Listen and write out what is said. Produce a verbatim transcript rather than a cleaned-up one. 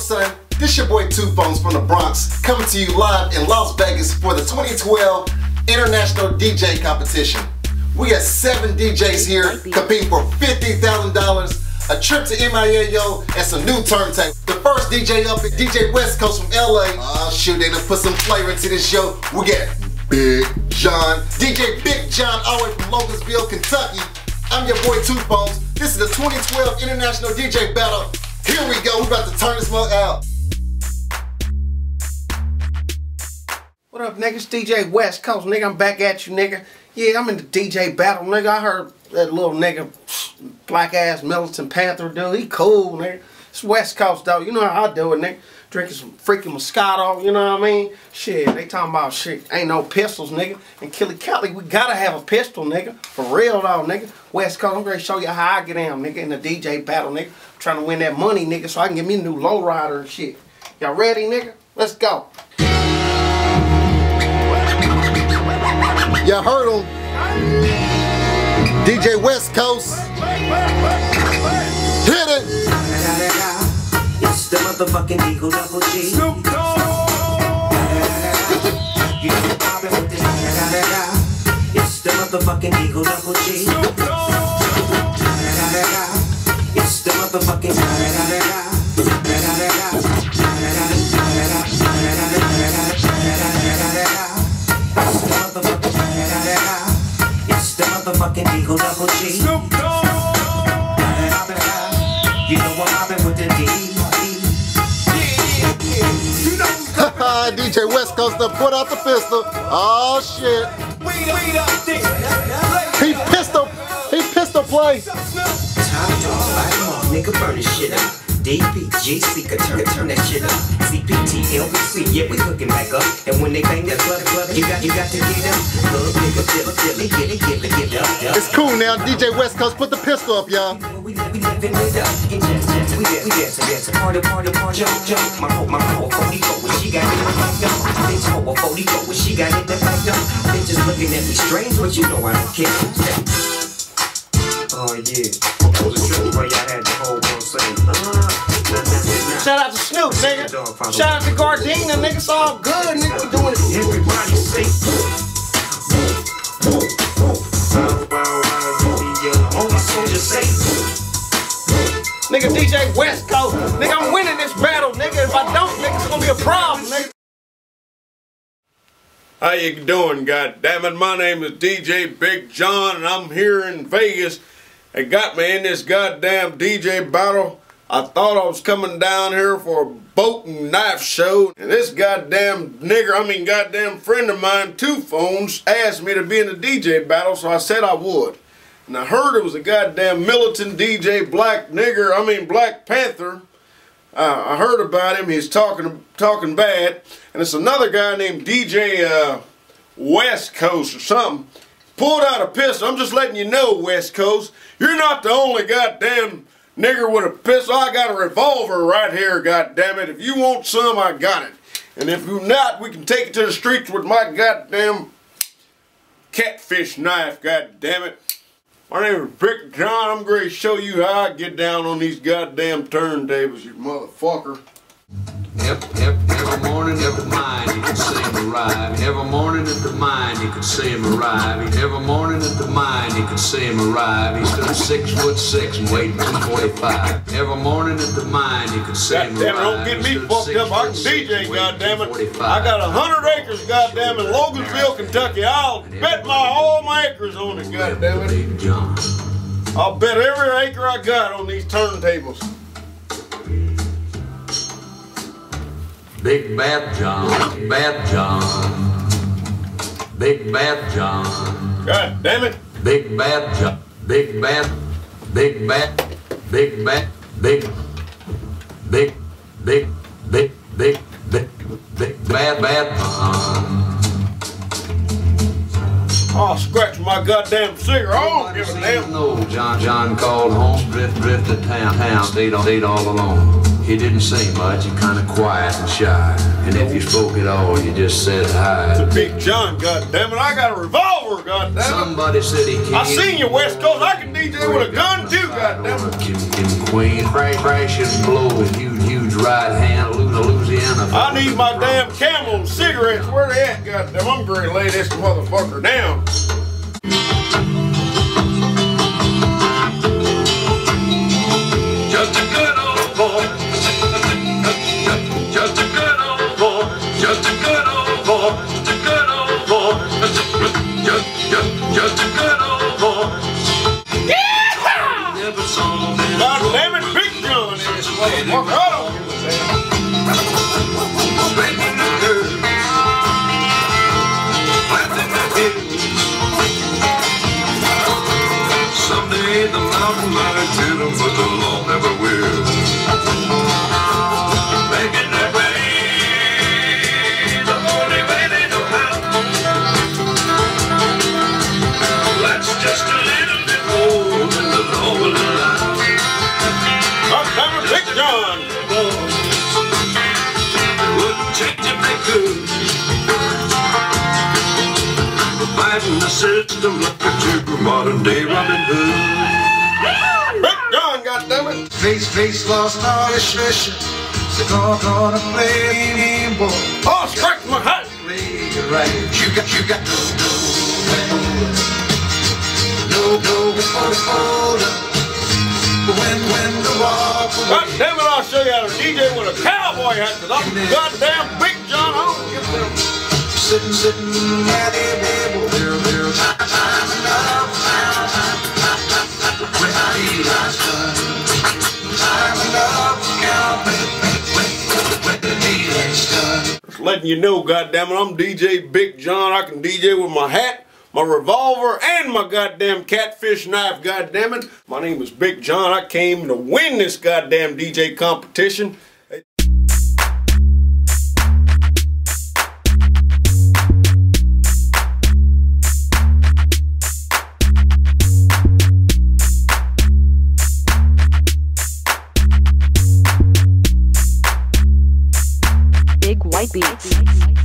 son? This your boy Two Phones from the Bronx, coming to you live in Las Vegas for the twenty twelve International D J Competition. We got seven D Js here competing for fifty thousand dollars, a trip to M I A O, and some new turntables. The first D J up is D J West Coast from L A. Oh shoot, they done put some flavor into this show. We got Big John, D J Big John, all the way from Logan'sville, Kentucky. I'm your boy Two Phones. This is the twenty twelve International D J Battle. Here we go, we about to turn this mug out. What up, nigga? It's D J West Coast, nigga. I'm back at you, nigga. Yeah, I'm in the D J battle, nigga. I heard that little nigga, black ass Militant Panther dude. He cool, nigga. It's West Coast, though. You know how I do it, nigga. Drinking some freaking Moscato, you know what I mean? Shit, they talking about shit. Ain't no pistols, nigga. And Killy Kelly, we gotta have a pistol, nigga. For real, though, nigga. West Coast, I'm gonna show you how I get down, nigga, in the D J battle, nigga. I'm trying to win that money, nigga, so I can get me a new lowrider and shit. Y'all ready, nigga? Let's go. Y'all heard him. D J West Coast. Hit it. It's the motherfucking Eagle Double G. Snoop Dogg. You know poppin' with this. It's the motherfucking Eagle Double G. Snoop Dogg. It's the motherfucking. Motherfucking Eagle Double G. Snoop Dogg. You know I'm hopping with the D. D J West Coast to put out the pistol. Oh shit. He pistol. He pistol play. Time to light them off, nigga, burn this shit up. D P G C could turn, turn that shit up. C P T L B C, yeah, we hooking back up. And when they bang that club, club, you got, you got to get up. Little nigga, feel it, feel it, get it, get it, get it up. It's cool now. D J West Coast, put the pistol up, y'all. We living it up. We dance, we dance, we dance. Party, party, party, jump, jump. My hoe, my hoe, forty-four, when she got it in the back up. Bitch, hoe, forty-four, when she got it in the back up. Bitches looking at me strange, but you know I don't care. Oh yeah. That was a trick where y'all had the whole world saying, uh, Shout out to Snoop, nigga. Shout out to Gardena, nigga. It's all good, nigga. We doing it. Everybody say, only soldier say. Nigga, D J West Coast. Nigga, I'm winning this battle, nigga. If I don't, nigga, it's gonna be a problem, nigga. How you doing, goddammit? My name is D J Big John, and I'm here in Vegas. They got me in this goddamn D J battle. I thought I was coming down here for a boat and knife show, and this goddamn nigger, I mean goddamn friend of mine, Two Phones, asked me to be in the D J battle, so I said I would. And I heard it was a goddamn militant D J black nigger, I mean Black Panther. Uh, I heard about him, he's talking talking bad. And it's another guy named D J uh, West Coast or something. Pulled out a pistol. I'm just letting you know, West Coast, you're not the only goddamn nigger with a pistol. I got a revolver right here, goddammit. If you want some, I got it. And if you're not, we can take it to the streets with my goddamn catfish knife, goddammit. My name is Big John. I'm going to show you how I get down on these goddamn turntables, you motherfucker. Every, every, every morning at the mine you can see him arrive. Every morning at the mine you can see him arrive. Every morning at the mine you can see him arrive. He stood six foot six and weighed two forty-five. Every morning at the mine you can see him arrive. Don't get me fucked up. I can D J, goddammit. I got a hundred acres, goddamn, in Logan'sville, Kentucky. I'll bet my all my acres on it, goddammit. I'll bet every acre I got on these turntables. Big Bad John, Bad John, Big Bad John. God damn it. Big Bad John, Big Bad, Big Bad, Big Bad, Big, Big, Big, Big, Big, Big, Big Bad Bad John. I'll scratch my goddamn cigarette. I don't give a damn. No, John, John called home, drift, drift to town, town, stayed all, stayed all alone. He didn't say much, he kinda quiet and shy. And if you spoke at all, you just said hi. Big John, goddammit, I got a revolver, goddammit. Somebody said he can't. I seen you, West Coast. I can D J with a gun too, goddammit. Kim, Kim Queen, crash, crash and blow with huge, huge right hand, Louisiana. I need my damn Camel and cigarettes. Where they at, goddamn? I'm going to lay this motherfucker down. Just a good old boy. Just a good old boy. Just a good old boy. Just a good old boy. Just, just, just a good old boy. Yeah! Never saw me. God damn it, Big John in this motherfucker. I don't give a damn. Making the girls. Planting the hills. Someday the mountain might hit them, but the law never will. Making the rain the only way they know how. That's just a little bit more than the law will allow. God damn it, Big John. Wouldn't change if they could. Fighting the system like a true modern day Robin Hood. Big John, goddammit. Face, face lost all his treasure. So gonna, gonna play me, boy. Oh, scratch my hat. Play it right. You got, you got to know. No, no, before the folder. When, when the walk God damn it, I'll show you how to D J with a cowboy hat. Cause I'm goddamn Big John. I don't give a damn. Sitting, sitting at the table. There, there. Time, time enough. Time, time, time. When I eat, I'm done. Time enough. Count me. When, when the dealing's done. Just letting you know, goddammit, I'm D J Big John. I can D J with my hat, my revolver, and my goddamn catfish knife, goddammit. My name is Big John. I came to win this goddamn D J competition. Big White Beats.